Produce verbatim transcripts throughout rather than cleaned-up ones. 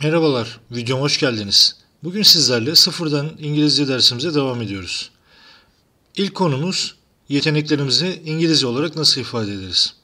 Merhabalar, videoma hoş geldiniz. Bugün sizlerle sıfırdan İngilizce dersimize devam ediyoruz. İlk konumuz yeteneklerimizi İngilizce olarak nasıl ifade ederiz?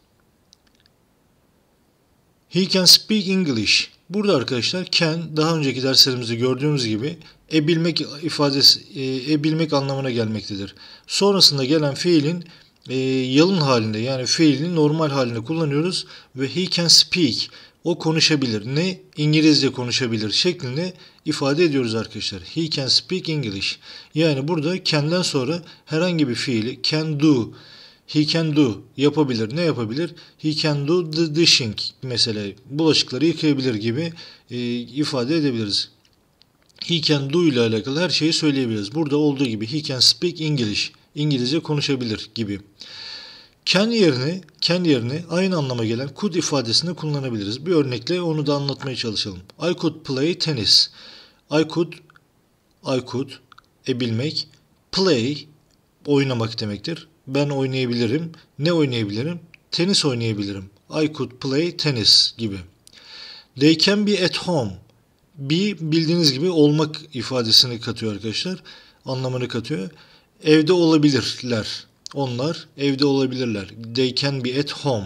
He can speak English. Burada arkadaşlar can daha önceki derslerimizde gördüğümüz gibi e bilmek ifadesi e, e bilmek anlamına gelmektedir. Sonrasında gelen fiilin e, yalın halinde yani fiilin normal halinde kullanıyoruz ve he can speak. O konuşabilir. Ne? İngilizce konuşabilir şeklinde ifade ediyoruz arkadaşlar. He can speak English. Yani burada can'den sonra herhangi bir fiili can do, he can do yapabilir. Ne yapabilir? He can do the dishing mesela bulaşıkları yıkayabilir gibi e, ifade edebiliriz. He can do ile alakalı her şeyi söyleyebiliriz. Burada olduğu gibi he can speak English. İngilizce konuşabilir gibi. Can yerine, can yerine aynı anlama gelen could ifadesini kullanabiliriz. Bir örnekle onu da anlatmaya çalışalım. I could play tennis. I could, I could, e bilmek, play, oynamak demektir. Ben oynayabilirim. Ne oynayabilirim? Tenis oynayabilirim. I could play tennis gibi. They can be at home. Be bildiğiniz gibi olmak ifadesini katıyor arkadaşlar. Anlamını katıyor. Evde olabilirler. Onlar evde olabilirler. They can be at home.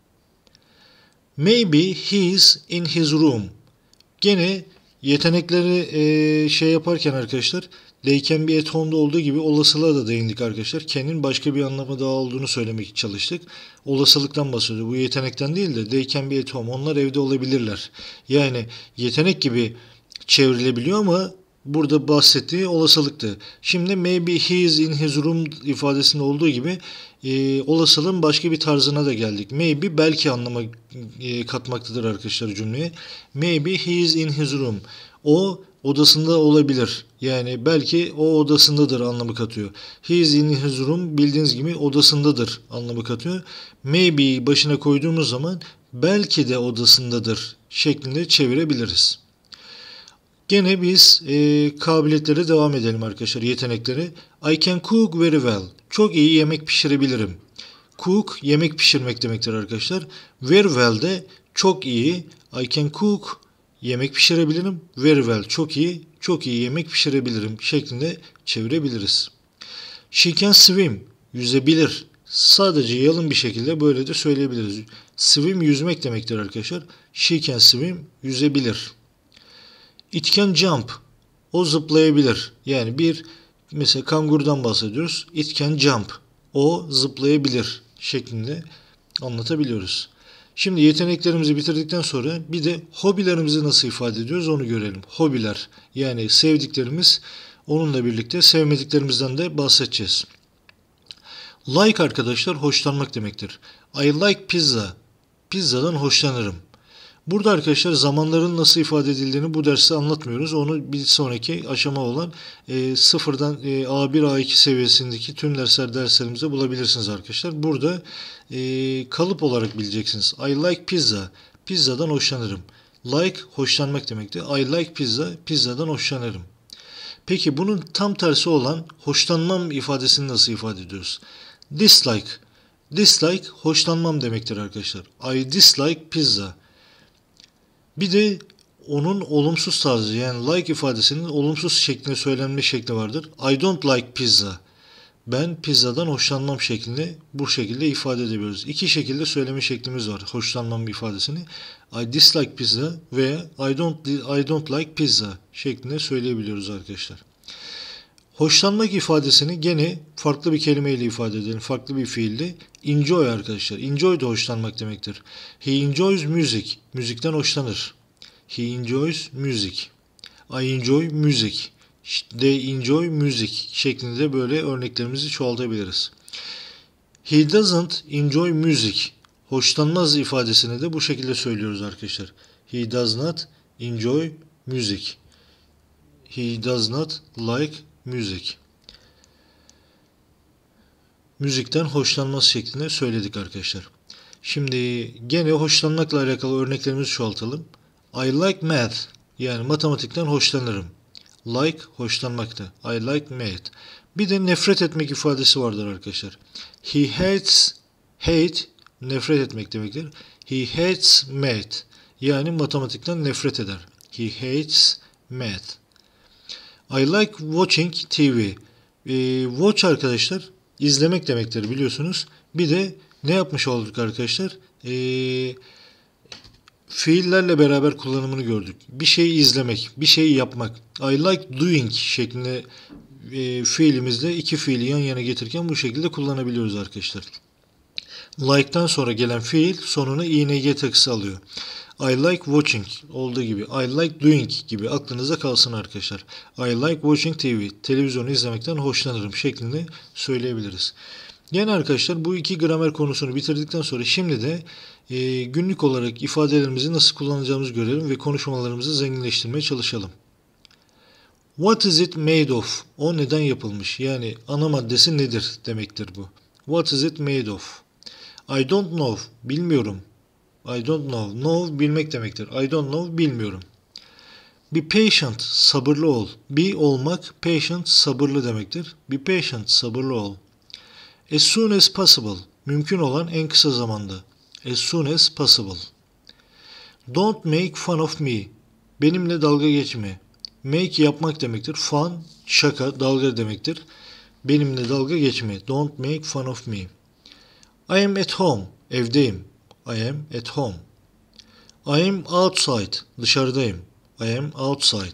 Maybe he's in his room. Gene yetenekleri e, şey yaparken arkadaşlar they can be at home'da olduğu gibi olasılığa da değindik arkadaşlar. Can'in başka bir anlamı daha olduğunu söylemek çalıştık. Olasılıktan bahsediyor. Bu yetenekten değil de they can be at home. Onlar evde olabilirler. Yani yetenek gibi çevrilebiliyor ama burada bahsettiği olasılıktı. Şimdi maybe he is in his room ifadesinde olduğu gibi e, olasılığın başka bir tarzına da geldik. Maybe belki anlama e, katmaktadır arkadaşlar cümleye. Maybe he is in his room. O odasında olabilir. Yani belki o odasındadır anlamı katıyor. He is in his room bildiğiniz gibi odasındadır anlamı katıyor. Maybe başına koyduğumuz zaman belki de odasındadır şeklinde çevirebiliriz. Gene biz e, kabiliyetlere devam edelim arkadaşlar, yetenekleri. I can cook very well. Çok iyi yemek pişirebilirim. Cook, yemek pişirmek demektir arkadaşlar. Very well de çok iyi. I can cook, yemek pişirebilirim. Very well, çok iyi. Çok iyi yemek pişirebilirim şeklinde çevirebiliriz. She can swim, yüzebilir. Sadece yalın bir şekilde böyle de söyleyebiliriz. Swim, yüzmek demektir arkadaşlar. She can swim, yüzebilir. It can jump. O zıplayabilir. Yani bir mesela kangurudan bahsediyoruz. It can jump. O zıplayabilir şeklinde anlatabiliyoruz. Şimdi yeteneklerimizi bitirdikten sonra bir de hobilerimizi nasıl ifade ediyoruz onu görelim. Hobiler yani sevdiklerimiz, onunla birlikte sevmediklerimizden de bahsedeceğiz. Like arkadaşlar hoşlanmak demektir. I like pizza. Pizzadan hoşlanırım. Burada arkadaşlar zamanların nasıl ifade edildiğini bu derste anlatmıyoruz. Onu bir sonraki aşama olan e, sıfırdan e, A bir A iki seviyesindeki tüm dersler derslerimizde bulabilirsiniz arkadaşlar. Burada e, kalıp olarak bileceksiniz. I like pizza. Pizzadan hoşlanırım. Like hoşlanmak demekti. I like pizza. Pizzadan hoşlanırım. Peki bunun tam tersi olan hoşlanmam ifadesini nasıl ifade ediyoruz? Dislike. Dislike hoşlanmam demektir arkadaşlar. I dislike pizza. Bir de onun olumsuz tarzı yani like ifadesinin olumsuz şeklinde söylenme şekli vardır. I don't like pizza. Ben pizzadan hoşlanmam şeklinde bu şekilde ifade edebiliyoruz. İki şekilde söyleme şeklimiz var hoşlanmam ifadesini. I dislike pizza veya I don't I don't like pizza şeklinde söyleyebiliyoruz arkadaşlar. Hoşlanmak ifadesini gene farklı bir kelimeyle ifade edelim. Farklı bir fiilde. Enjoy arkadaşlar. Enjoy da hoşlanmak demektir. He enjoys music. Müzikten hoşlanır. He enjoys music. I enjoy music. They enjoy music şeklinde böyle örneklerimizi çoğaltabiliriz. He doesn't enjoy music. Hoşlanmaz ifadesini de bu şekilde söylüyoruz arkadaşlar. He does not enjoy music. He does not like music. Müzikten hoşlanmaz şeklinde söyledik arkadaşlar. Şimdi gene hoşlanmakla alakalı örneklerimizi çoğaltalım. I like math. Yani matematikten hoşlanırım. Like hoşlanmakta. I like math. Bir de nefret etmek ifadesi vardır arkadaşlar. He hates, hate nefret etmek demektir. He hates math. Yani matematikten nefret eder. He hates math. I like watching T V. E, watch arkadaşlar izlemek demektir biliyorsunuz. Bir de ne yapmış olduk arkadaşlar? E, fiillerle beraber kullanımını gördük. Bir şeyi izlemek, bir şeyi yapmak. I like doing şeklinde e, fiilimizde iki fiili yan yana getirirken bu şekilde kullanabiliyoruz arkadaşlar. Like'tan sonra gelen fiil sonuna ing takısı alıyor. I like watching olduğu gibi, I like doing gibi aklınıza kalsın arkadaşlar. I like watching T V, televizyonu izlemekten hoşlanırım şeklinde söyleyebiliriz. Yani arkadaşlar bu iki gramer konusunu bitirdikten sonra şimdi de e, günlük olarak ifadelerimizi nasıl kullanacağımızı görelim ve konuşmalarımızı zenginleştirmeye çalışalım. What is it made of? O neden yapılmış? Yani ana maddesi nedir demektir bu. What is it made of? I don't know. Bilmiyorum. I don't know. Know bilmek demektir. I don't know bilmiyorum. Be patient. Sabırlı ol. Be olmak. Patient sabırlı demektir. Be patient sabırlı ol. As soon as possible. Mümkün olan en kısa zamanda. As soon as possible. Don't make fun of me. Benimle dalga geçme. Make yapmak demektir. Fun şaka, dalga demektir. Benimle dalga geçme. Don't make fun of me. I am at home. Evdeyim. I am at home. I am outside. Dışarıdayım. I am outside.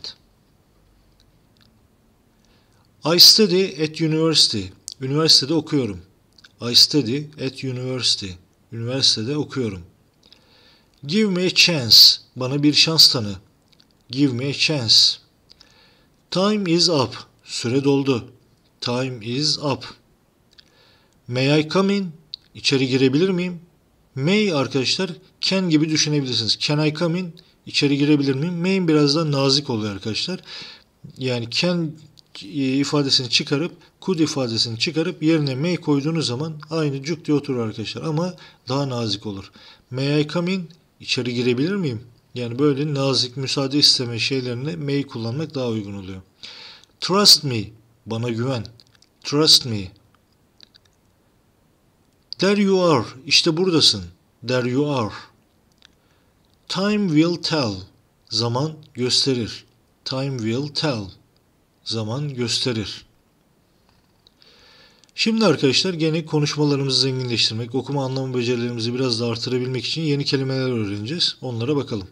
I study at university. Üniversitede okuyorum. I study at university. Üniversitede okuyorum. Give me a chance. Bana bir şans tanı. Give me a chance. Time is up. Süre doldu. Time is up. May I come in? İçeri girebilir miyim? May arkadaşlar can gibi düşünebilirsiniz. Can I come in? İçeri girebilir miyim? May'in biraz daha nazik oluyor arkadaşlar. Yani can ifadesini çıkarıp could ifadesini çıkarıp yerine may koyduğunuz zaman aynı cuk diye oturur arkadaşlar. Ama daha nazik olur. May I come in? İçeri girebilir miyim? Yani böyle nazik müsaade isteme şeylerine may kullanmak daha uygun oluyor. Trust me. Bana güven. Trust me. There you are. İşte buradasın. There you are. Time will tell. Zaman gösterir. Time will tell. Zaman gösterir. Şimdi arkadaşlar gene konuşmalarımızı zenginleştirmek, okuma anlamı becerilerimizi biraz da artırabilmek için yeni kelimeler öğreneceğiz. Onlara bakalım.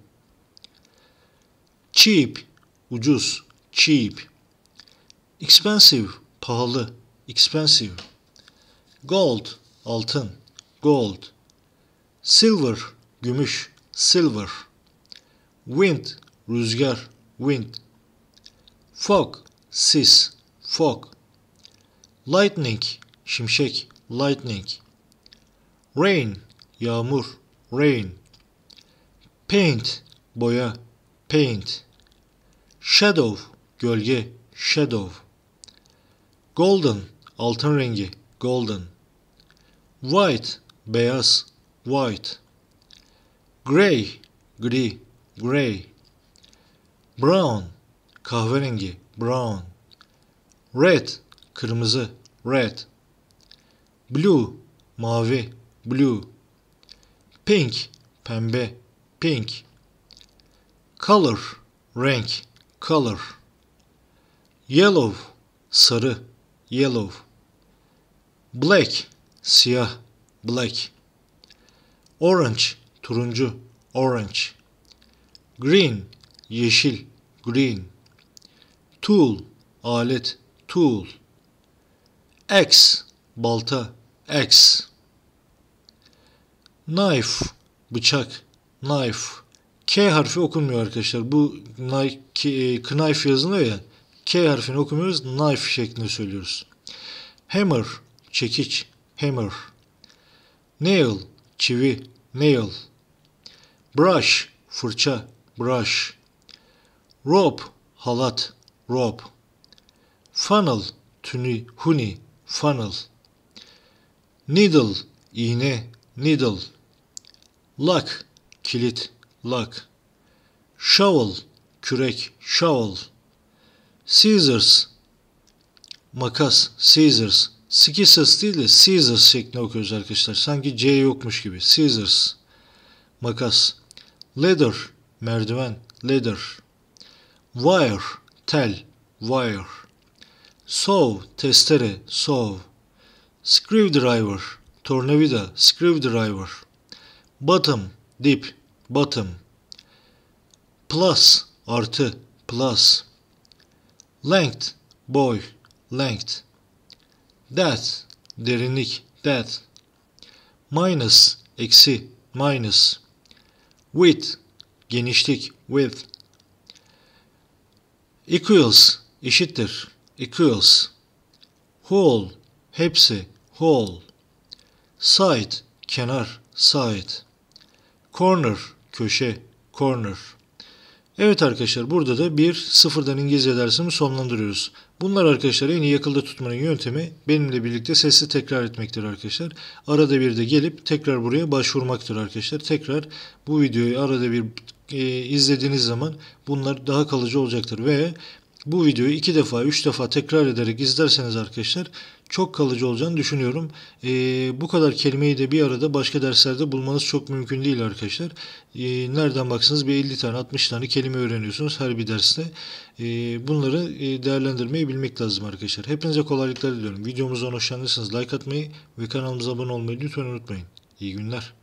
Cheap. Ucuz. Cheap. Expensive. Pahalı. Expensive. Gold. Altın. Gold. Silver. Gümüş. Silver. Wind. Rüzgar. Wind. Fog. Sis. Fog. Lightning. Şimşek. Lightning. Rain. Yağmur. Rain. Paint. Boya. Paint. Shadow. Gölge. Shadow. Golden. Altın rengi. Golden. White. Beyaz. White. Gray. Gri. Gray. Brown. Kahverengi. Brown. Red. Kırmızı. Red. Blue. Mavi. Blue. Pink. Pembe. Pink. Color. Renk. Color. Yellow. Sarı. Yellow. Black. Siyah. Black. Orange. Turuncu. Orange. Green. Yeşil. Green. Tool. Alet. Tool. Axe. Balta. Axe. Knife. Bıçak. Knife. K harfi okunmuyor arkadaşlar. Bu knife yazılıyor ya. K harfini okumuyoruz. Knife şeklinde söylüyoruz. Hammer. Çekiç. Hammer. Nail. Çivi. Nail. Brush. Fırça. Brush. Rope. Halat. Rope. Funnel. Tüni. Huni. Funnel. Needle. İğne. Needle. Lock. Kilit. Lock. Shovel. Kürek. Shovel. Scissors. Makas. Scissors. Scissors değil de scissors şeklinde okuyoruz arkadaşlar. Sanki C yokmuş gibi. Scissors. Makas. Ladder. Merdiven. Ladder. Wire, tel, wire. Saw, testere, saw. Screwdriver, tornavida, screwdriver. Bottom, dip, bottom. Plus, artı, plus. Length, boy, length. Depth, derinlik, depth. Minus, eksi, minus. Width, genişlik, width. Equals, eşittir, equals. Whole, hepsi, whole. Side, kenar, side. Corner, köşe, corner. Evet arkadaşlar, burada da bir sıfırdan İngilizce dersimi sonlandırıyoruz. Bunlar arkadaşlar en iyi akılda tutmanın yöntemi benimle birlikte sesli tekrar etmektir arkadaşlar. Arada bir de gelip tekrar buraya başvurmaktır arkadaşlar. Tekrar bu videoyu arada bir e, izlediğiniz zaman bunlar daha kalıcı olacaktır. Ve bu videoyu iki defa, üç defa tekrar ederek izlerseniz arkadaşlar çok kalıcı olacağını düşünüyorum. Ee, bu kadar kelimeyi de bir arada başka derslerde bulmanız çok mümkün değil arkadaşlar. Ee, nereden baksanız bir elli tane, altmış tane kelime öğreniyorsunuz her bir derste. Ee, bunları e, değerlendirmeyi bilmek lazım arkadaşlar. Hepinize kolaylıklar diliyorum. Videomuzdan hoşlandıysanız like atmayı ve kanalımıza abone olmayı lütfen unutmayın. İyi günler.